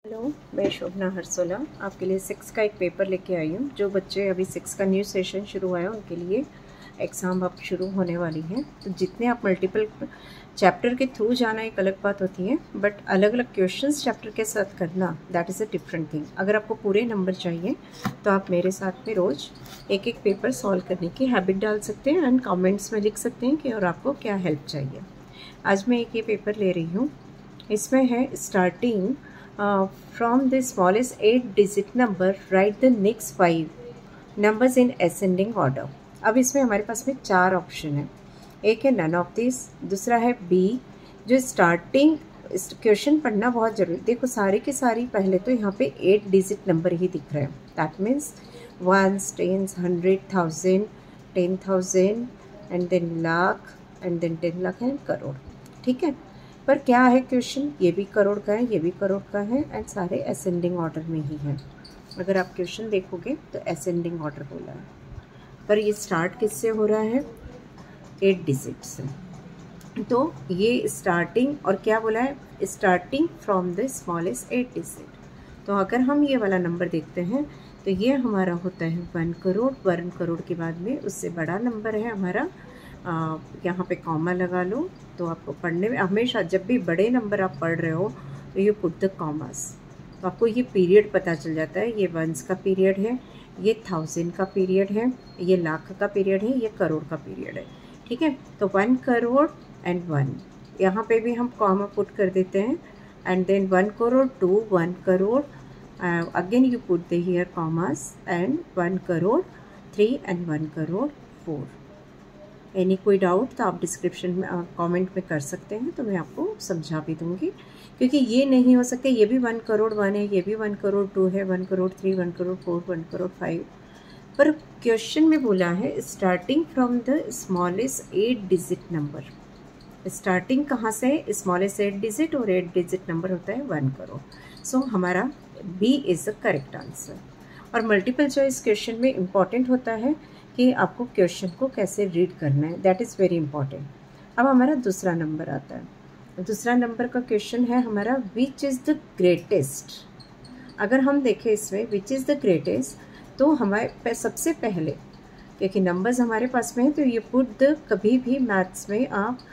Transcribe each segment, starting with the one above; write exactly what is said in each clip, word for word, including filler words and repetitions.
Hello, मैं शोभना हरसोला आपके लिए सिक्स का एक पेपर लेके आई हूँ। जो बच्चे अभी सिक्स का न्यू सेशन शुरू हुआ है उनके लिए एग्ज़ाम अब शुरू होने वाली है। तो जितने आप मल्टीपल चैप्टर के थ्रू जाना एक अलग बात होती है, बट अलग अलग क्वेश्चंस चैप्टर के साथ करना that is a different thing. अगर आपको पूरे नंबर चाहिए तो आप मेरे साथ में रोज़ एक एक पेपर सॉल्व करने की हैबिट डाल सकते हैं एंड कॉमेंट्स में लिख सकते हैं कि और आपको क्या हेल्प चाहिए। आज मैं एक ये पेपर ले रही हूँ, इसमें है starting Uh, from the smallest eight digit number write the next five numbers in ascending order। अब इसमें हमारे पास में चार ऑप्शन है। एक है नन ऑफ दिस, दूसरा है बी। जो स्टार्टिंग क्वेश्चन पढ़ना बहुत जरूरी। देखो सारी की सारी पहले तो यहाँ पे एट डिजिट नंबर ही दिख रहे हैं। That means ones, tens, hundred, thousand, ten thousand and then lakh and then ten lakh and crore. ठीक है, पर क्या है क्वेश्चन, ये भी करोड़ का है, ये भी करोड़ का है एंड सारे असेंडिंग ऑर्डर में ही है। अगर आप क्वेश्चन देखोगे तो असेंडिंग ऑर्डर बोला है, पर ये स्टार्ट किससे हो रहा है, एट डिजिट से। तो ये स्टार्टिंग और क्या बोला है, starting from the smallest eight digit. तो अगर हम ये वाला नंबर देखते हैं तो ये हमारा होता है वन करोड़। वन करोड़ के बाद में उससे बड़ा नंबर है हमारा, यहाँ पे कॉमा लगा लो। तो आपको पढ़ने में हमेशा जब भी बड़े नंबर आप पढ़ रहे हो तो ये पुट द कॉमास, तो आपको ये पीरियड पता चल जाता है। ये वंस का पीरियड है, ये थाउजेंड का पीरियड है, ये लाख का पीरियड है, ये करोड़ का पीरियड है। ठीक है, तो वन करोड़ एंड वन, यहाँ पे भी हम कॉमा पुट कर देते हैं and then one crore two, one crore again you put the here commas and one crore three and one crore four. Any कोई डाउट तो आप डिस्क्रिप्शन में कमेंट में कर सकते हैं, तो मैं आपको समझा भी दूंगी। क्योंकि ये नहीं हो सकता, ये भी वन करोड़ वन है, ये भी वन करोड़ टू है, one crore three, one crore four, one crore five. पर क्वेश्चन में बोला है starting from the smallest eight digit number. स्टार्टिंग कहाँ से है, स्मॉलेस्ट एट डिजिट, और एट डिजिट नंबर होता है वन करोड़। सो so, हमारा B is the correct answer. और मल्टीपल चॉइस क्वेश्चन में इम्पॉर्टेंट होता है कि आपको क्वेश्चन को कैसे रीड करना है, दैट इज़ वेरी इंपॉर्टेंट। अब हमारा दूसरा नंबर आता है। दूसरा नंबर का क्वेश्चन है हमारा विच इज़ द ग्रेटेस्ट। अगर हम देखें इसमें विच इज़ द ग्रेटेस्ट, तो हमारे सबसे पहले, क्योंकि नंबर्स हमारे पास में है, तो ये पुट द, कभी भी मैथ्स में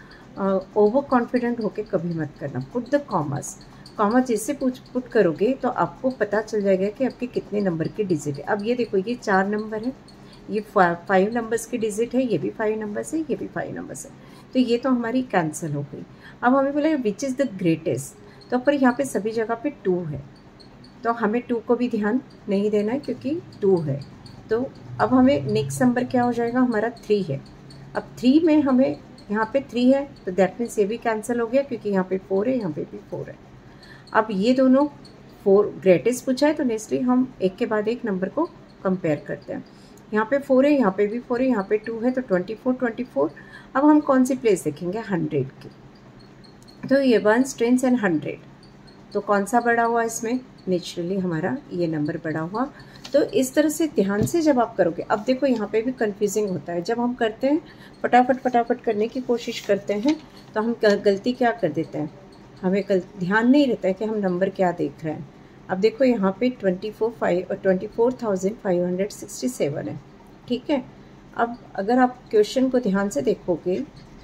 आप ओवर कॉन्फिडेंट होके कभी मत करना। पुट द कॉमर्स, कॉमा जैसे पुट पुट करोगे तो आपको पता चल जाएगा कि आपके कितने नंबर की डिजिट है। अब ये देखो, ये चार नंबर है, ये फाइव नंबर्स की डिजिट है, ये भी फाइव नंबर्स है, ये भी फाइव नंबर्स है। तो ये तो हमारी कैंसिल हो गई। अब हमें बोला विच इज़ द ग्रेटेस्ट, तो पर यहाँ पे सभी जगह पे टू है, तो हमें टू को भी ध्यान नहीं देना है क्योंकि टू है। तो अब हमें नेक्स्ट नंबर क्या हो जाएगा, हमारा थ्री है। अब थ्री में हमें यहाँ पे थ्री है, तो दैट मीन्स ये भी कैंसिल हो गया क्योंकि यहाँ पे फोर है, यहाँ पे भी फोर है। अब ये दोनों फोर ग्रेटेस्ट पूछा है, तो नेक्स्टली हम एक के बाद एक नंबर को कंपेयर करते हैं। यहाँ पे फोर है, यहाँ पे भी फोर है, यहाँ पे टू है, तो ट्वेंटी फोर ट्वेंटी फोर। अब हम कौन सी प्लेस देखेंगे, हंड्रेड की। तो ये वंस, टेंस एंड हंड्रेड, तो कौन सा बड़ा हुआ इसमें, नेचुरली हमारा ये नंबर बड़ा हुआ। तो इस तरह से ध्यान से जब आप करोगे, अब देखो यहाँ पे भी कंफ्यूजिंग होता है। जब हम करते हैं फटाफट फटाफट करने की कोशिश करते हैं तो हम गलती क्या कर देते हैं, हमें कल ध्यान नहीं रहता है कि हम नंबर क्या देख रहे हैं। अब देखो यहाँ पे ट्वेंटी फोर फाइव और twenty four thousand five hundred sixty seven है। ठीक है, अब अगर आप क्वेश्चन को ध्यान से देखोगे,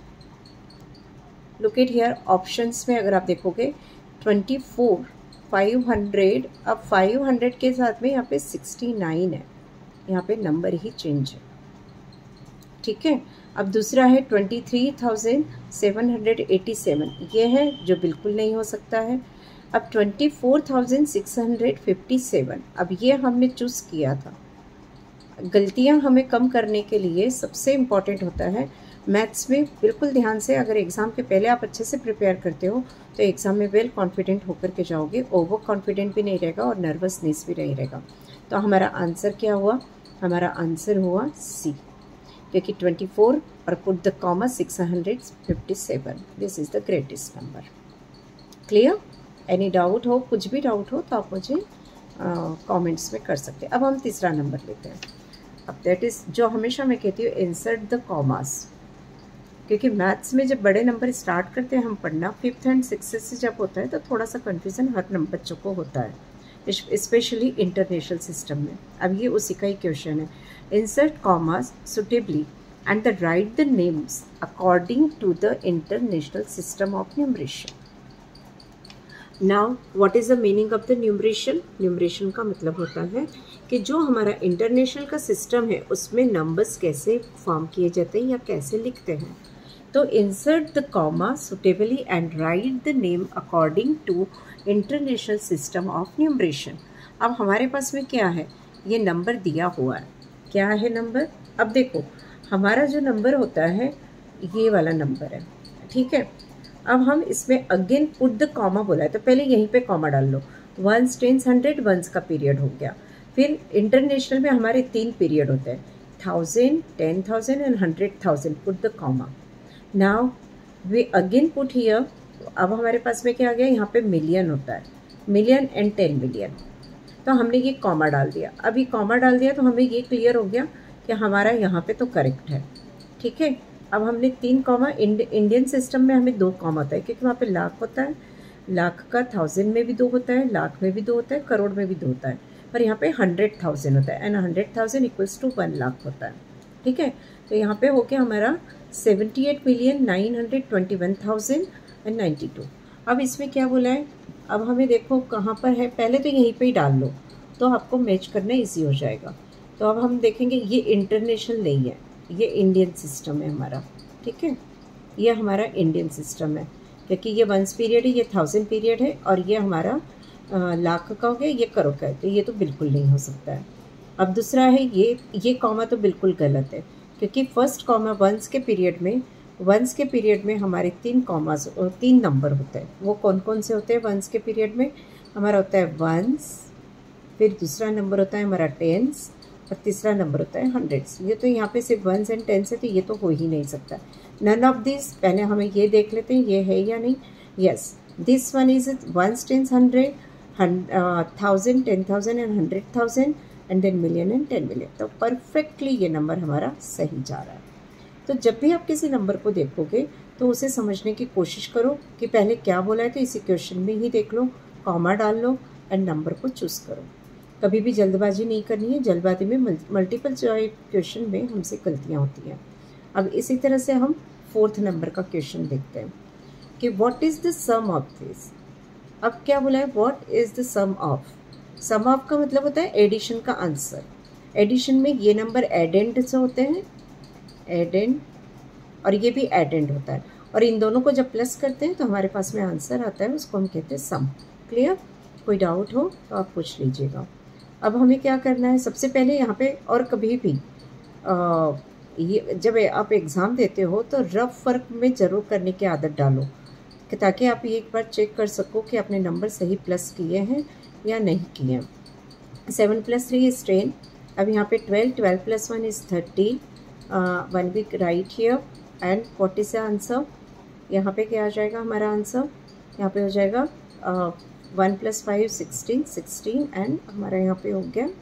लुक एट हियर ऑप्शंस में अगर आप देखोगे ट्वेंटी फोर फाइव हंड्रेड, अब फाइव हंड्रेड के साथ में यहाँ पे सिक्सटी नाइन है, यहाँ पे नंबर ही चेंज है। ठीक है, अब दूसरा है twenty three thousand seven hundred eighty seven, ये है जो बिल्कुल नहीं हो सकता है। अब twenty four thousand six hundred fifty seven, अब ये हमने चूज़ किया था। गलतियां हमें कम करने के लिए सबसे इम्पॉर्टेंट होता है मैथ्स में, बिल्कुल ध्यान से अगर एग्ज़ाम के पहले आप अच्छे से प्रिपेयर करते हो तो एग्ज़ाम में वेल कॉन्फिडेंट होकर के जाओगे, ओवर कॉन्फिडेंट भी नहीं रहेगा और नर्वसनेस भी नहीं रहेगा। तो हमारा आंसर क्या हुआ, हमारा आंसर हुआ सी, क्योंकि ट्वेंटी फोर और put the comma six hundred fifty seven, this is the greatest number. Clear, any doubt हो, कुछ भी डाउट हो तो आप मुझे कमेंट्स में कर सकते हैं। अब हम तीसरा नंबर लेते हैं। अब दैट इज़ जो हमेशा मैं कहती हूँ, इंसर्ट द कॉमास। क्योंकि मैथ्स में जब बड़े नंबर स्टार्ट करते हैं हम पढ़ना, फिफ्थ एंड सिक्स से जब होता है तो थोड़ा सा कन्फ्यूज़न हर नंबर बच्चों को होता है, स्पेशली इंटरनेशनल सिस्टम में। अब ये उसी का ही क्वेश्चन है। Insert commas suitably and the write the names according to the international system of numeration. Now what is the meaning of the numeration? Numeration का मतलब होता है कि जो हमारा इंटरनेशनल का सिस्टम है उसमें नंबर्स कैसे फॉर्म किए जाते हैं या कैसे लिखते हैं। तो insert the comma suitably and write the name according to international system of numeration. अब हमारे पास में क्या है, ये नंबर दिया हुआ है। क्या है नंबर? अब देखो हमारा जो नंबर होता है ये वाला नंबर है, ठीक है। अब हम इसमें अगेन पुट द कॉमा बोला है तो पहले यहीं पे कॉमा डाल लो। वंस टेंस हंड्रेड वंस का पीरियड हो गया। फिर इंटरनेशनल में हमारे तीन पीरियड होते हैं, thousand, ten thousand and hundred thousand. Put the comma. Now we again put here. अब हमारे पास में क्या आ गया, यहाँ पे मिलियन होता है, मिलियन एंड टेन मिलियन। तो हमने ये कॉमा डाल दिया। अब ये कॉमा डाल दिया तो हमें ये क्लियर हो गया कि हमारा यहाँ पे तो करेक्ट है, ठीक है। अब हमने तीन कॉमा, इंडियन सिस्टम में हमें दो कॉमा होता है क्योंकि वहाँ पे लाख होता है, लाख का थाउजेंड में भी दो होता है, लाख में भी दो होता है, करोड़ में भी दो होता है, पर यहाँ पे हंड्रेड थाउजेंड होता है and hundred thousand equals to one lakh होता है, ठीक है। तो यहाँ पे हो गया हमारा seventy eight million nine hundred twenty one thousand and ninety two. अब इसमें क्या बोला है, अब हमें देखो कहाँ पर है, पहले तो यहीं पे ही डाल लो तो आपको मैच करना इजी हो जाएगा। तो अब हम देखेंगे ये इंटरनेशनल नहीं है, ये इंडियन सिस्टम है हमारा, ठीक है। ये हमारा इंडियन सिस्टम है क्योंकि ये वंस पीरियड है, ये थाउजेंड पीरियड है और ये हमारा आ, लाख का हो गया, ये करोड़ का है, तो ये तो बिल्कुल नहीं हो सकता है। अब दूसरा है ये ये कॉमा तो बिल्कुल गलत है क्योंकि फर्स्ट कॉमा वंस के पीरियड में वंस के पीरियड में हमारे तीन कॉमास तीन नंबर होते हैं। वो कौन कौन से होते हैं वंस के पीरियड में? हमारा होता है वंस, फिर दूसरा नंबर होता है हमारा टेंस और तीसरा नंबर होता है हंड्रेड्स। ये तो यहाँ पे सिर्फ वंस एंड टेंस है तो ये तो हो ही नहीं सकता। None of this. पहले हमें ये देख लेते हैं ये है या नहीं। Yes, this one is ones, tens, hundred, thousand, ten thousand and hundred thousand and then million and ten million. तो परफेक्टली ये नंबर हमारा सही जा रहा है। तो जब भी आप किसी नंबर को देखोगे तो उसे समझने की कोशिश करो कि पहले क्या बोला है, तो इसी क्वेश्चन में ही देख लो, कॉमा डाल लो एंड नंबर को चूज करो। कभी भी जल्दबाजी नहीं करनी है, जल्दबाजी में मल्टीपल चॉइस क्वेश्चन में हमसे गलतियाँ होती हैं। अब इसी तरह से हम फोर्थ नंबर का क्वेश्चन देखते हैं कि what is the sum of this. अब क्या बोला है, what is the sum of. Sum of का मतलब होता है एडिशन का आंसर। एडिशन में ये नंबर एडेंड से होते हैं, एडेंड, और ये भी एडेंड होता है, और इन दोनों को जब प्लस करते हैं तो हमारे पास में आंसर आता है, उसको हम कहते हैं सम। क्लियर? कोई डाउट हो तो आप पूछ लीजिएगा। अब हमें क्या करना है, सबसे पहले यहाँ पे, और कभी भी आ, ये जब आप एग्ज़ाम देते हो तो रफ वर्क में ज़रूर करने की आदत डालो कि ताकि आप ये एक बार चेक कर सको कि आपने नंबर सही प्लस किए हैं या नहीं किए हैं। Seven plus three is ten. अब यहाँ पे twelve, twelve plus one is thirteen. One week right here and what is the answer. यहाँ पे क्या आ जाएगा हमारा आंसर, यहाँ पे हो जाएगा one plus five sixteen, sixteen and हमारा यहाँ पे हो गया।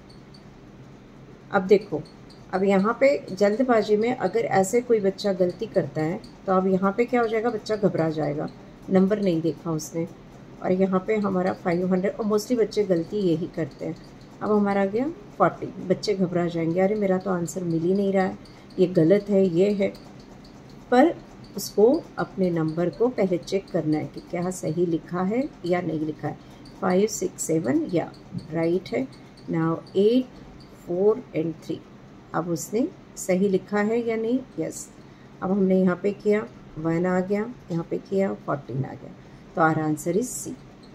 अब देखो, अब यहाँ पे जल्दबाजी में अगर ऐसे कोई बच्चा गलती करता है तो अब यहाँ पे क्या हो जाएगा, बच्चा घबरा जाएगा, नंबर नहीं देखा उसने, और यहाँ पे हमारा फाइव हंड्रेड, और मोस्टली बच्चे गलती यही करते हैं। अब हमारा आ गया फोर्टी। बच्चे घबरा जाएंगे, अरे मेरा तो आंसर मिल ही नहीं रहा है, ये गलत है, ये है। पर उसको अपने नंबर को पहले चेक करना है कि क्या सही लिखा है या नहीं लिखा है। फाइव सिक्स सेवन या राइट है। Now eight four and three, अब उसने सही लिखा है या नहीं। यस। अब हमने यहाँ पे किया वन आ गया, यहाँ पे किया फोर्टीन आ गया, तो आर आंसर इज सी।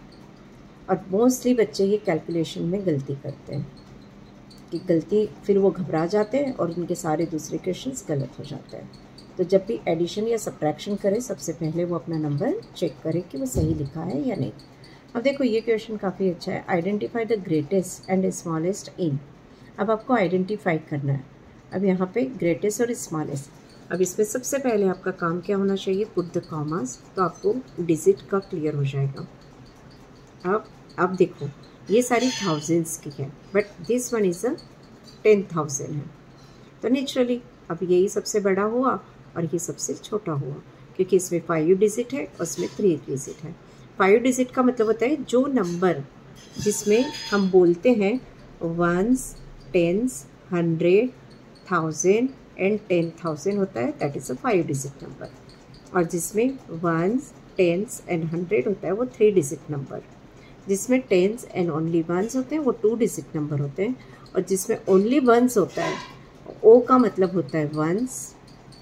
और मोस्टली बच्चे ये कैलकुलेशन में गलती करते हैं कि गलती, फिर वो घबरा जाते हैं और उनके सारे दूसरे क्वेश्चंस गलत हो जाते हैं। तो जब भी एडिशन या सब्ट्रैक्शन करें सबसे पहले वो अपना नंबर चेक करें कि वो सही लिखा है या नहीं। अब देखो ये क्वेश्चन काफ़ी अच्छा है। Identify the greatest and smallest in. अब आपको आइडेंटिफाई करना है। अब यहाँ पे ग्रेटेस्ट और स्मॉलेस्ट, अब इसमें सबसे पहले आपका काम क्या होना चाहिए, पुट द कॉमास, तो आपको डिजिट का क्लियर हो जाएगा। अब अब देखो ये सारी थाउजेंड्स की है, but this one is a ten thousand है, तो नेचुरली अब यही सबसे बड़ा हुआ और ये सबसे छोटा हुआ, क्योंकि इसमें फाइव डिजिट है और उसमें थ्री डिजिट है। फाइव डिजिट का मतलब होता है जो नंबर जिसमें हम बोलते हैं ones, tens, hundred, thousand and ten thousand होता है, that is a five digit number. और जिसमें वंस, टेंस एंड हंड्रेड होता है वो थ्री डिजिट नंबर। जिसमें टेंस एंड ओनली वंस होते हैं वो टू डिजिट नंबर होते हैं। और जिसमें ओनली वंस होता है, ओ का मतलब होता है वंस,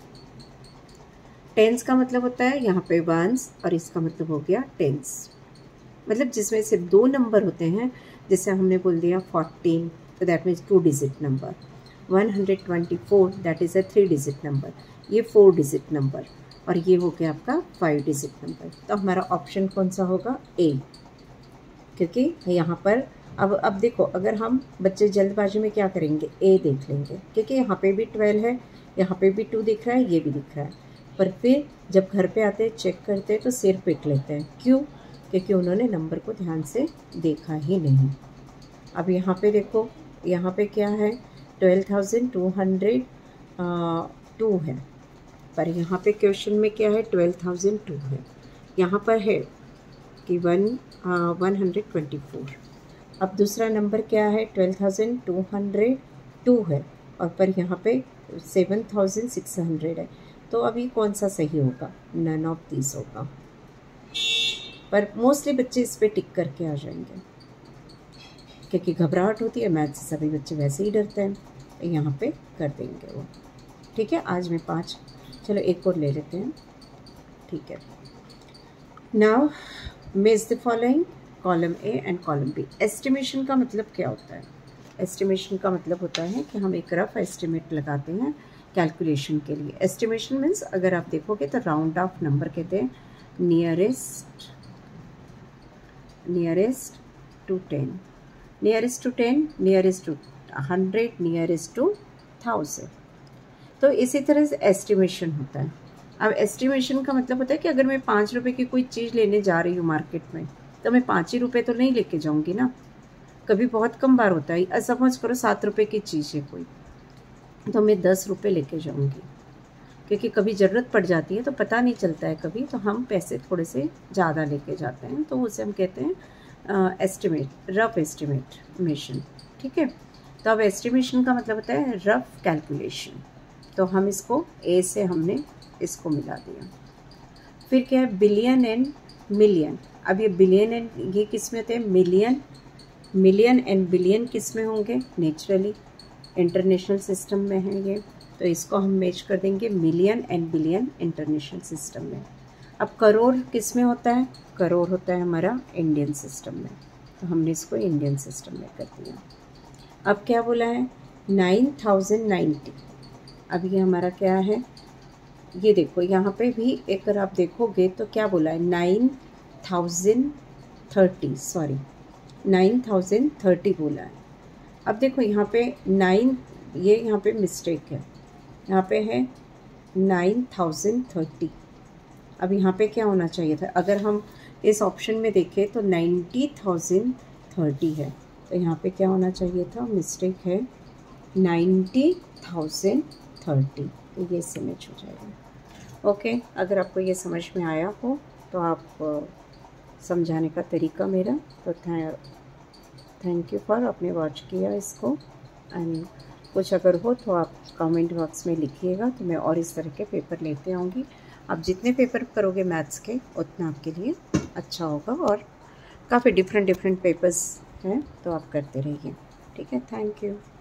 टेंस का मतलब होता है यहाँ पे वंस, और इसका मतलब हो गया टेंस। मतलब जिसमें सिर्फ दो नंबर होते हैं, जैसे हमने बोल दिया फोर्टीन, तो that means two digit number. One hundred twenty four, that is a three digit number, ये फोर डिजिट नंबर। और ये हो गया आपका फाइव डिजिट नंबर। तो हमारा ऑप्शन कौन सा होगा? ए, क्योंकि यहाँ पर अब अब देखो, अगर हम बच्चे जल्दबाजी में क्या करेंगे, ए देख लेंगे, क्योंकि यहाँ पे भी ट्वेल्व है, यहाँ पे भी टू दिख रहा है, ये भी दिख रहा है। पर फिर जब घर पे आते हैं, चेक करते हैं, तो सिर पिट लेते हैं। क्यों? क्योंकि उन्होंने नंबर को ध्यान से देखा ही नहीं। अब यहाँ पे देखो, यहाँ पे क्या है, twelve thousand two hundred two है, पर यहाँ पे क्वेश्चन में क्या है, ट्वेल्व थाउजेंड टू है। यहाँ पर है कि one one hundred twenty four. अब दूसरा नंबर क्या है, twelve thousand two hundred two है, और पर यहाँ पे सेवन थाउजेंड सिक्स हंड्रेड है। तो अभी कौन सा सही होगा? नन ऑफ दिस होगा। पर मोस्टली बच्चे इस पे टिक करके आ जाएंगे, क्योंकि घबराहट होती है मैथ से, सभी बच्चे वैसे ही डरते हैं, यहाँ पे कर देंगे वो। ठीक है, आज मैं पाँच, चलो एक और ले लेते हैं। ठीक है, now miss the following, column A and column B. Estimation का मतलब क्या होता है? एस्टिमेशन का मतलब होता है कि हम एक रफ एस्टिमेट लगाते हैं कैलकुलेशन के लिए। एस्टिमेशन मीन्स अगर आप देखोगे तो राउंड ऑफ नंबर कहते हैं, nearest nearest to ten, nearest to ten, nearest to hundred, nearest to thousand. तो इसी तरह से एस्टिमेशन होता है। अब एस्टिमेशन का मतलब होता है कि अगर मैं पाँच रुपए की कोई चीज़ लेने जा रही हूँ मार्केट में, तो मैं पाँच ही रुपये तो नहीं लेके जाऊँगी ना, कभी बहुत कम बार होता है। सपोज करो सात रुपये की चीज़ है कोई, तो मैं दस रुपये लेके जाऊँगी, क्योंकि कभी ज़रूरत पड़ जाती है तो पता नहीं चलता है कभी, तो हम पैसे थोड़े से ज़्यादा लेके जाते हैं, तो उसे हम कहते हैं एस्टिमेट, रफ एस्टिमेशन। ठीक है, तो अब एस्टिमेशन का मतलब होता है रफ कैलकुलेशन। तो हम इसको ए से हमने इसको मिला दिया। फिर क्या है, बिलियन एंड मिलियन। अब ये बिलियन एंड ये किस में होते हैं, मिलियन, मिलियन एंड बिलियन किस में होंगे, नेचुरली इंटरनेशनल सिस्टम में है ये, तो इसको हम मैच कर देंगे million and billion international system में। अब करोड़ किस में होता है, करोड़ होता है हमारा इंडियन सिस्टम में, तो हमने इसको इंडियन सिस्टम में कर दिया। अब क्या बोला है, नाइन थाउजेंड नाइन्टी। अब ये हमारा क्या है, ये देखो यहाँ पे भी एक अगर आप देखोगे तो क्या बोला है, nine thousand thirty, sorry nine thousand thirty बोला है। अब देखो यहाँ पे नाइन, ये यहाँ पे मिस्टेक है, यहाँ पे है नाइन थाउजेंड थर्टी। अब यहाँ पे क्या होना चाहिए था, अगर हम इस ऑप्शन में देखें तो नाइन्टी थाउजेंड थर्टी है, तो यहाँ पे क्या होना चाहिए था, मिस्टेक है नाइन्टी थाउजेंड थर्टी, तो ये इससे मैच हो जाएगा। ओके, अगर आपको ये समझ में आया हो तो आप समझाने का तरीका मेरा, तो थैंक यू फॉर आपने वॉच किया इसको। एंड कुछ अगर हो तो आप कमेंट बॉक्स में लिखिएगा, तो मैं और इस तरह के पेपर लेते आऊँगी। आप जितने पेपर करोगे मैथ्स के उतना आपके लिए अच्छा होगा, और काफ़ी डिफरेंट डिफरेंट पेपर्स हैं, तो आप करते रहिए। ठीक है, थैंक यू।